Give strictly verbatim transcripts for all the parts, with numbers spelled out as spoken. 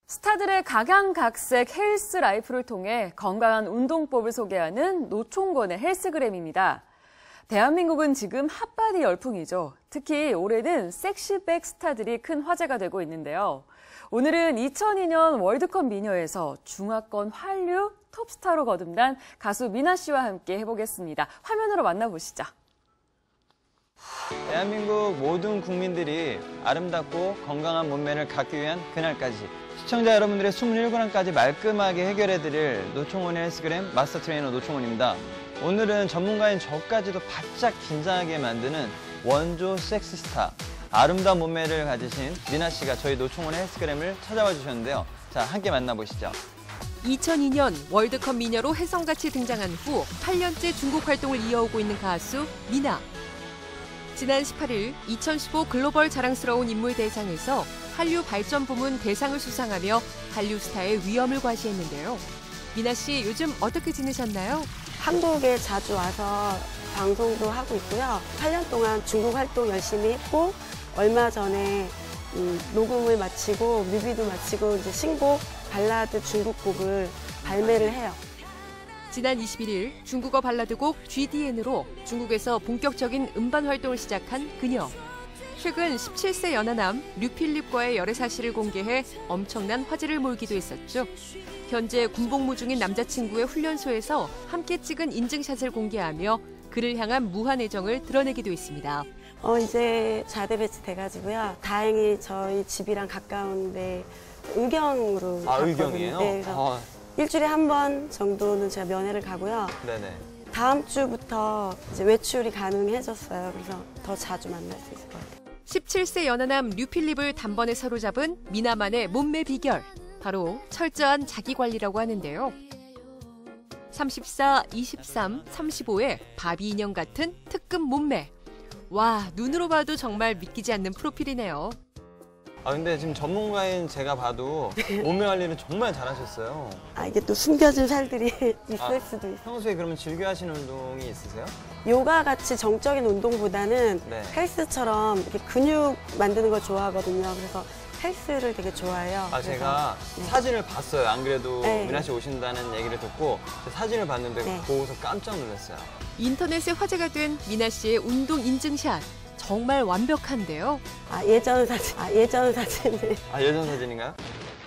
스타들의 각양각색 헬스 라이프를 통해 건강한 운동법을 소개하는 노총권의 헬스그램입니다. 대한민국은 지금 핫바디 열풍이죠. 특히 올해는 섹시백 스타들이 큰 화제가 되고 있는데요. 오늘은 이천이 년 월드컵 미녀에서 중화권 한류 톱스타로 거듭난 가수 미나 씨와 함께 해보겠습니다. 화면으로 만나보시죠. 대한민국 모든 국민들이 아름답고 건강한 몸매를 갖기 위한 그날까지 시청자 여러분들의 이십칠 항까지 말끔하게 해결해드릴 노총원의 헬스그램 마스터 트레이너 노총원입니다. 오늘은 전문가인 저까지도 바짝 긴장하게 만드는 원조 섹시스타, 아름다운 몸매를 가지신 미나 씨가 저희 노총원의 헬스그램을 찾아와 주셨는데요. 자, 함께 만나보시죠. 이천이 년 월드컵 미녀로 혜성같이 등장한 후 팔 년째 중국 활동을 이어오고 있는 가수 미나. 지난 십팔 일 이천십오 글로벌 자랑스러운 인물 대상에서 한류 발전 부문 대상을 수상하며 한류 스타의 위엄을 과시했는데요. 미나 씨 요즘 어떻게 지내셨나요? 한국에 자주 와서 방송도 하고 있고요. 팔 년 동안 중국 활동 열심히 했고 얼마 전에 음, 녹음을 마치고 뮤비도 마치고 이제 신곡 발라드 중국 곡을 발매를 해요. 지난 이십일 일 중국어 발라드곡 지디엔으로 중국에서 본격적인 음반 활동을 시작한 그녀. 최근 십칠 세 연하남 류필립과의 열애 사실을 공개해 엄청난 화제를 몰기도 했었죠. 현재 군복무 중인 남자친구의 훈련소에서 함께 찍은 인증샷을 공개하며 그를 향한 무한 애정을 드러내기도 했습니다. 어, 이제 자대 배치 돼가지고요. 다행히 저희 집이랑 가까운데 의경으로 아, 갔거든요. 의경이에요? 네, 그래서 아. 일주일에 한 번 정도는 제가 면회를 가고요. 네네. 다음 주부터 이제 외출이 가능해졌어요. 그래서 더 자주 만날 수 있을 것 같아요. 십칠 세 연하남 류필립을 단번에 사로잡은 미나만의 몸매 비결. 바로 철저한 자기관리라고 하는데요. 삼십사, 이십삼, 삼십오의 바비 인형 같은 특급 몸매. 와, 눈으로 봐도 정말 믿기지 않는 프로필이네요. 아 근데 지금 전문가인 제가 봐도 몸매 관리를 정말 잘하셨어요. 아, 이게 또 숨겨진 살들이 있을 아, 수도 있어요. 평소에 그러면 즐겨 하시는 운동이 있으세요? 요가 같이 정적인 운동보다는 네. 헬스처럼 이렇게 근육 만드는 걸 좋아하거든요. 그래서 헬스를 되게 좋아해요. 아, 그래서, 제가 네. 사진을 봤어요. 안 그래도 네. 미나 씨 오신다는 얘기를 듣고 사진을 봤는데 네. 보고서 깜짝 놀랐어요. 인터넷에 화제가 된 미나 씨의 운동 인증샷. 정말 완벽한데요. 아, 예전 사진, 아, 예전 사진을. 아, 예전 사진인가요?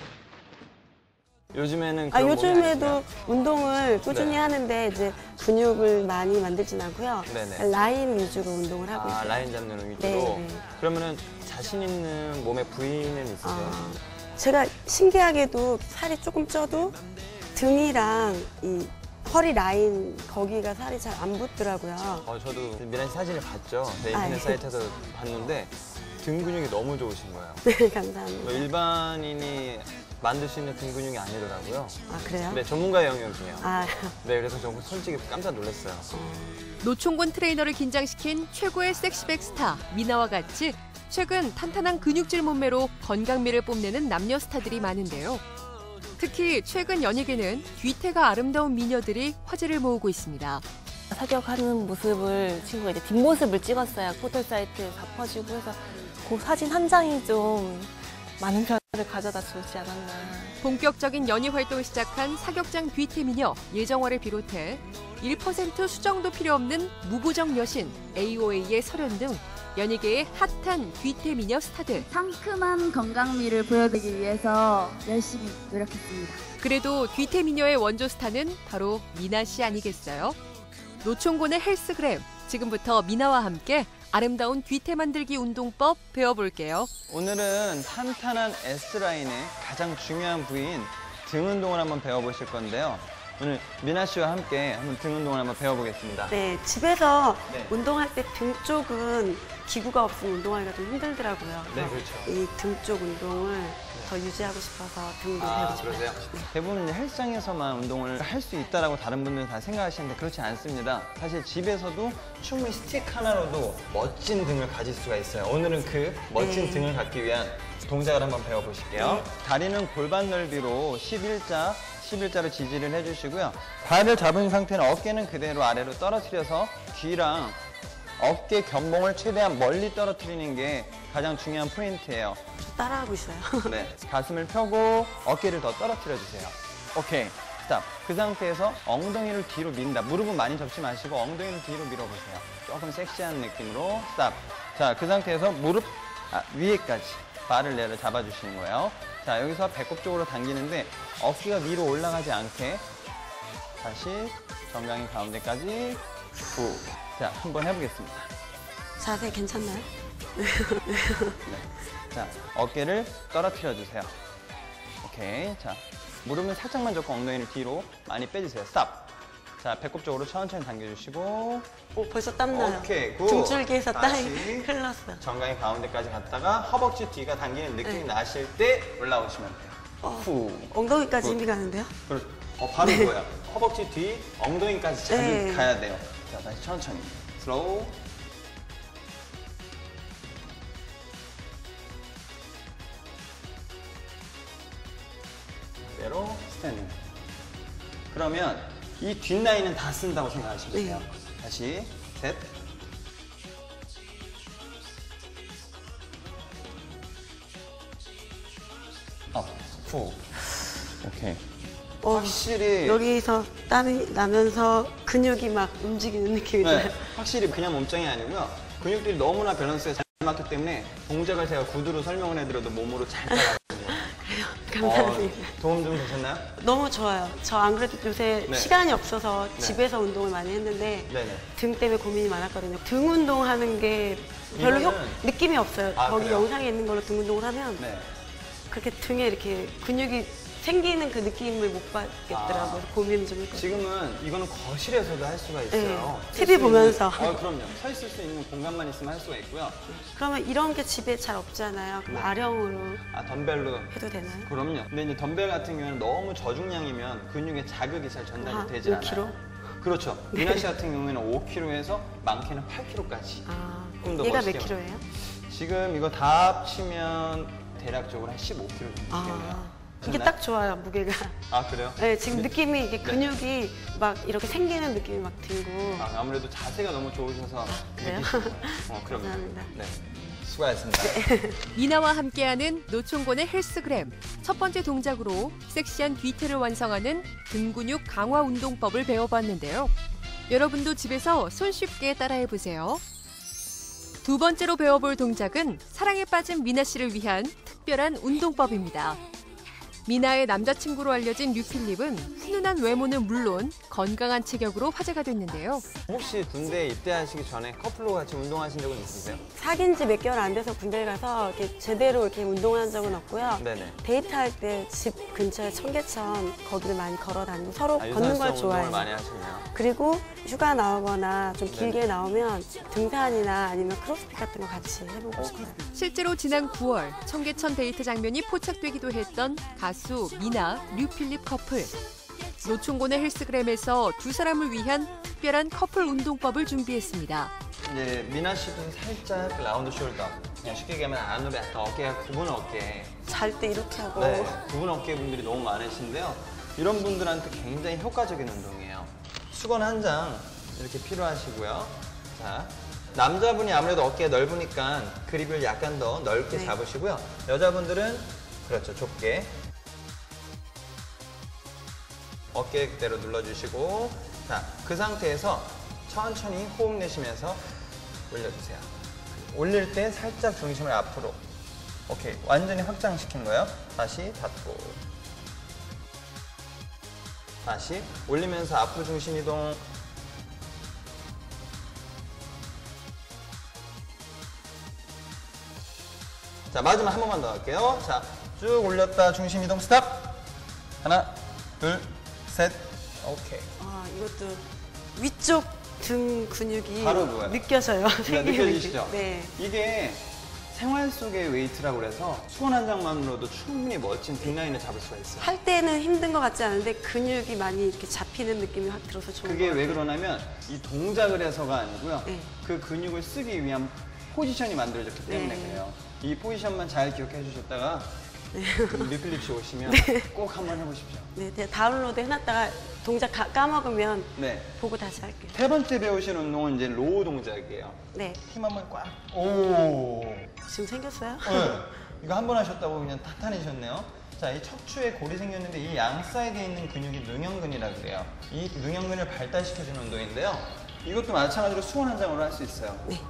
요즘에는 아, 그런 몸이 요즘에도 아니시나요? 운동을 꾸준히 네. 하는데 이제 근육을 많이 만들진 않고요. 네네. 라인 위주로 운동을 하고 아, 있어요. 라인 잡는 위주로. 네, 네. 그러면은 자신 있는 몸의 부위는 있으세요? 아, 제가 신기하게도 살이 조금 쪄도 등이랑 이 허리 라인 거기가 살이 잘 안 붙더라고요. 어, 저도 미나 씨 사진을 봤죠. 네, 인터넷 아, 예. 사이트에서 봤는데 등 근육이 너무 좋으신 거예요. 네, 감사합니다. 뭐 일반인이 만들 수 있는 등 근육이 아니더라고요. 아, 그래요? 네, 전문가의 영역이에요. 아, 네, 그래서 정말 솔직히 깜짝 놀랐어요. 노총권 트레이너를 긴장시킨 최고의 섹시백 스타 미나와 같이 최근 탄탄한 근육질 몸매로 건강미를 뽐내는 남녀 스타들이 많은데요. 특히 최근 연예계는 뒤태가 아름다운 미녀들이 화제를 모으고 있습니다. 사격하는 모습을 친구가 이제 뒷모습을 찍었어요. 포털 사이트에 다 퍼지고 해서 그 사진 한 장이 좀 많은 변화를 가져다 주지 않았나. 본격적인 연예 활동을 시작한 사격장 뒤태 미녀 예정화를 비롯해 일 퍼센트 수정도 필요 없는 무보정 여신 에이오에이의 설현 등 연예계의 핫한 뒤태 미녀 스타들. 상큼한 건강미를 보여드리기 위해서 열심히 노력했습니다. 그래도 뒤태 미녀의 원조 스타는 바로 미나 씨 아니겠어요? 노총권의 헬스그램. 지금부터 미나와 함께 아름다운 뒤태 만들기 운동법 배워볼게요. 오늘은 탄탄한 S라인의 가장 중요한 부위인 등 운동을 한번 배워보실 건데요. 오늘 미나 씨와 함께 한번 등 운동을 한번 배워보겠습니다. 네, 집에서 네. 운동할 때 등 쪽은 기구가 없으면 운동하기가 좀 힘들더라고요. 네, 그렇죠. 이 등 쪽 운동을 더 유지하고 싶어서 등 운동 아, 배우고 싶어요. 그러세요? 네. 대부분 헬스장에서만 운동을 할 수 있다라고 다른 분들은 다 생각하시는데 그렇지 않습니다. 사실 집에서도 충분히 스틱 하나로도 멋진 등을 가질 수가 있어요. 오늘은 그 멋진 네. 등을 갖기 위한 동작을 한번 배워보실게요. 네. 다리는 골반 넓이로 십일자, 십일자로 지지를 해주시고요. 발을 잡은 상태는 어깨는 그대로 아래로 떨어뜨려서 귀랑 어깨 견봉을 최대한 멀리 떨어뜨리는 게 가장 중요한 포인트예요. 저 따라하고 있어요. 네, 가슴을 펴고 어깨를 더 떨어뜨려 주세요. 오케이, 스탑. 그 상태에서 엉덩이를 뒤로 민다. 무릎은 많이 접지 마시고 엉덩이를 뒤로 밀어보세요. 조금 섹시한 느낌으로 스탑. 자, 그 상태에서 무릎 아, 위에까지 발을 내려 잡아주시는 거예요. 자, 여기서 배꼽 쪽으로 당기는데 어깨가 위로 올라가지 않게 다시 정강이 가운데까지 후. 자, 한번 해보겠습니다. 자세 괜찮나요? 네. 자, 어깨를 떨어뜨려 주세요. 오케이. 자, 무릎은 살짝만 접고 엉덩이를 뒤로 많이 빼주세요. 스탑. 자, 배꼽 쪽으로 천천히 당겨주시고. 오, 벌써 땀나요. 오케이, 굿. 등줄기에서 땀이 다시 흘렀어요. 정강이 가운데까지 갔다가 허벅지 뒤가 당기는 느낌이 네. 나실 때 올라오시면 돼요. 어, 후. 엉덩이까지 굿. 힘이 가는데요? 그렇죠. 어, 바로 이거야. 허벅지 뒤, 엉덩이까지 잘 네. 가야 돼요. 자, 다시 천천히. 슬로우. 그대로 스탠딩. 그러면 이 뒷라인은 다 쓴다고 생각하시면 돼요. 네. 다시 셋. 업, 후. 오케이. 어, 확실히 여기서 땀이 나면서 근육이 막 움직이는 느낌이 네, 들어요. 확실히 그냥 몸짱이 아니고요. 근육들이 너무나 밸런스가 잘 맞기 때문에 동작을 제가 구두로 설명을 해드려도 몸으로 잘 따라가는 거예요. 감사합니다. 어, 도움 좀 되셨나요? 너무 좋아요. 저 안 그래도 요새 네. 시간이 없어서 네. 집에서 운동을 많이 했는데 네네. 등 때문에 고민이 많았거든요. 등 운동하는 게 별로 효, 이거는- 느낌이 없어요. 아, 거기 그래요? 영상에 있는 걸로 등 운동을 하면 네. 그렇게 등에 이렇게 근육이 생기는 그 느낌을 못 받겠더라고요. 아. 고민 좀 했거든요. 지금은 이거는 거실에서도 할 수가 있어요. 네, 설 티비 수 있는- 보면서. 어, 그럼요. 서 있을 수 있는 공간만 있으면 할 수가 있고요. 그러면 이런 게 집에 잘 없잖아요. 그럼 네. 아령으로 아, 덤벨로. 해도 되나요? 그럼요. 근데 이제 덤벨 같은 경우에는 너무 저중량이면 근육에 자극이 잘 전달이 아, 되질 오 킬로그램? 않아요. 그렇죠. 미나 씨 같은 경우에는 오 킬로그램에서 많게는 팔 킬로그램까지. 아, 조금 더 얘가 몇 멋있게 킬로예요? 지금 이거 다 합치면 대략적으로 한 십오 킬로그램 정도 되겠네요. 아, 이게 딱 좋아요, 무게가. 아, 그래요? 네, 지금 네. 느낌이 이게 근육이 막 이렇게 생기는 느낌이 막 들고. 아, 아무래도 자세가 너무 좋으셔서 그래요? 느끼시는 거예요. 어, 그럼요. 감사합니다. 네. 수고하셨습니다. 미나와 함께하는 노총곤의 헬스그램. 첫 번째 동작으로 섹시한 뒤태를 완성하는 등 근육 강화 운동법을 배워봤는데요. 여러분도 집에서 손쉽게 따라해보세요. 두 번째로 배워볼 동작은 사랑에 빠진 미나 씨를 위한 특별한 운동법입니다. 미나의 남자친구로 알려진 류필립은 훈훈한 외모는 물론 건강한 체격으로 화제가 됐는데요. 혹시 군대 입대하시기 전에 커플로 같이 운동하신 적은 있으세요? 사귄 지 몇 개월 안 돼서 군대에 가서 이렇게 제대로 이렇게 운동한 적은 없고요. 네네. 데이트할 때 집 근처에 청계천 거기를 많이 걸어 다니고 서로 아, 걷는 유산소 걸 운동을 좋아해요. 많이 하시네요. 그리고 휴가 나오거나 좀 길게 네네. 나오면 등산이나 아니면 크로스핏 같은 거 같이 해보고 싶어요. 실제로 지난 구월 청계천 데이트 장면이 포착되기도 했던 가수 미나, 류필립 커플. 노총곤의 헬스그램에서 두 사람을 위한 특별한 커플 운동법을 준비했습니다. 이제 미나 씨도 살짝 라운드 숄더. 그냥 쉽게 얘기하면 안으로 약간 어깨가 굽은 어깨. 잘 때 이렇게 하고 네, 굽은 어깨 분들이 너무 많으신데요. 이런 분들한테 굉장히 효과적인 운동이에요. 수건 한 장 이렇게 필요하시고요. 자, 남자분이 아무래도 어깨가 넓으니까 그립을 약간 더 넓게 네. 잡으시고요. 여자분들은 그렇죠, 좁게. 어깨 그대로 눌러주시고, 자, 그 상태에서 천천히 호흡 내쉬면서 올려주세요. 올릴 때 살짝 중심을 앞으로. 오케이, 완전히 확장시킨 거예요. 다시 닫고. 다시 올리면서 앞으로 중심 이동. 자, 마지막 한 번만 더 할게요. 자, 쭉 올렸다 중심 이동 스탑. 하나, 둘, 셋. 오케이. 아, 이것도 위쪽 등 근육이 바로 그거예요. 느껴져요. 네, 생기는 느껴지시죠? 느낌. 네. 이게 생활 속의 웨이트라고 그래서 수건 한 장만으로도 충분히 멋진 뒷라인을 잡을 수가 있어요. 할 때는 힘든 것 같지 않은데 근육이 많이 이렇게 잡히는 느낌이 확 들어서 좋은 그게 것 왜 같아요. 그러냐면 이 동작을 해서가 아니고요. 네. 그 근육을 쓰기 위한 포지션이 만들어졌기 때문에 네. 그래요. 이 포지션만 잘 기억해 주셨다가 뮤필립 씨 오시면 꼭 한번 해보십시오. 네, 제가 다운로드 해놨다가 동작 가- 까먹으면 네. 보고 다시 할게요. 세 번째 배우신 운동은 이제 로우 동작이에요. 네, 힘 한번 꽉. 오. 지금 생겼어요? 네. 이거 한 번 하셨다고 그냥 탄탄해지셨네요. 자, 이 척추에 골이 생겼는데 이 양 사이드에 있는 근육이 능형근이라 그래요. 이 능형근을 발달시켜주는 운동인데요. 이것도 마찬가지로 수원 한 장으로 할 수 있어요. 네.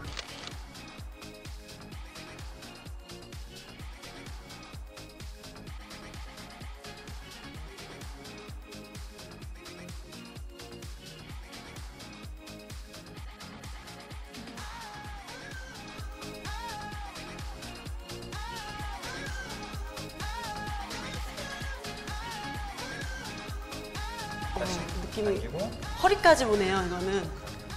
다시 느낌이 당기고 허리까지 오네요, 이거는.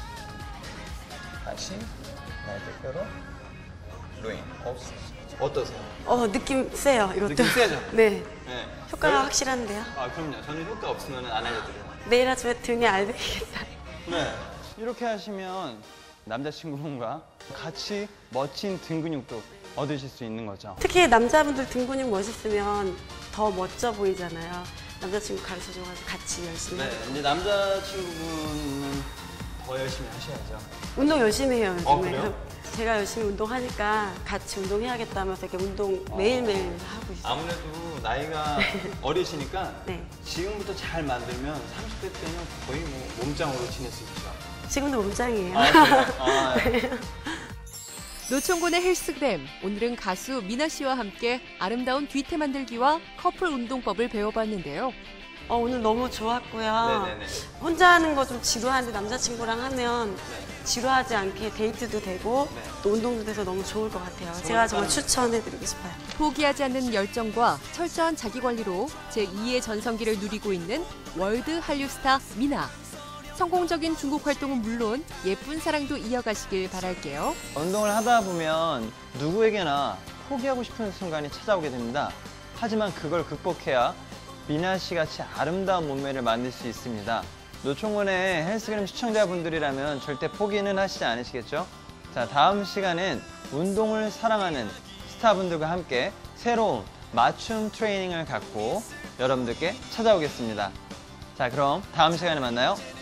다시 날개뼈로 로잉. 어, 어떠세요? 어, 느낌 세요, 이것도. 느낌 세죠? 네. 네. 효과가 왜? 확실한데요. 아, 그럼요. 저는 효과 없으면 안 알려드려요. 내일 아침에 등에 알배기겠다. 네. 이렇게 하시면 남자친구분과 같이 멋진 등 근육도 얻으실 수 있는 거죠. 특히 남자분들 등 근육 멋있으면 더 멋져 보이잖아요. 남자친구 가르쳐줘가지고 같이 열심히 네, 해요. 이제 남자친구분은 더 열심히 하셔야죠. 운동 열심히 해요, 요즘에. 어, 그래요? 제가 열심히 운동하니까 같이 운동해야겠다면서 이렇게 운동 매일매일 하고 있어요. 아무래도 나이가 어리시니까 네. 지금부터 잘 만들면 삼십 대 때는 거의 뭐 몸짱으로 지낼 수 있죠. 지금도 몸짱이에요. 아, 그래요? 아, 네. 노총곤의 헬스그램, 오늘은 가수 미나 씨와 함께 아름다운 뒤태 만들기와 커플 운동법을 배워봤는데요. 어, 오늘 너무 좋았고요. 네네네. 혼자 하는 거 좀 지루한데 남자친구랑 하면 지루하지 않게 데이트도 되고 네. 또 운동도 돼서 너무 좋을 것 같아요. 제가 정말 추천해드리고 싶어요. 포기하지 않는 열정과 철저한 자기관리로 제이의 전성기를 누리고 있는 월드 한류 스타 미나. 성공적인 중국 활동은 물론 예쁜 사랑도 이어가시길 바랄게요. 운동을 하다 보면 누구에게나 포기하고 싶은 순간이 찾아오게 됩니다. 하지만 그걸 극복해야 미나 씨 같이 아름다운 몸매를 만들 수 있습니다. 노총곤의 헬스그램 시청자분들이라면 절대 포기는 하시지 않으시겠죠? 자, 다음 시간엔 운동을 사랑하는 스타분들과 함께 새로운 맞춤 트레이닝을 갖고 여러분들께 찾아오겠습니다. 자, 그럼 다음 시간에 만나요.